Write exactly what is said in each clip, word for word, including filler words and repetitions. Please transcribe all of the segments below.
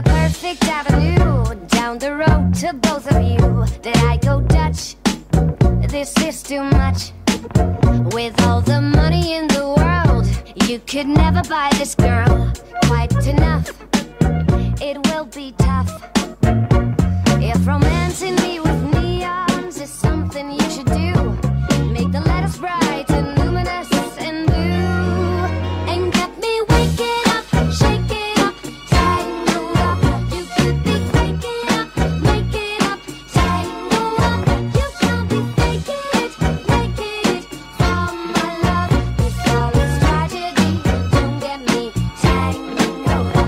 the perfect avenue down the road to both of you. Did I go Dutch? This is too much. With all the money in the world, you could never buy this girl quite enough. It will be tough. If romancing me with neons is something you should do, make the letters bright and luminous and blue, and get me waking up, shaking up, tangled up. You could be waking up, making up, tangled up. You can't be faking it, making it from my love. This all is tragedy, don't get me tangled up.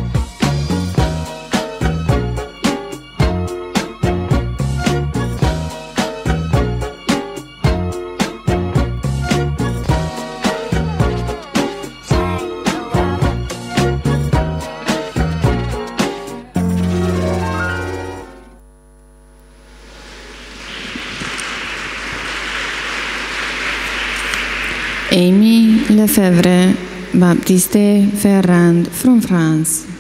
Amy Lefebvre Baptiste Ferrand from France.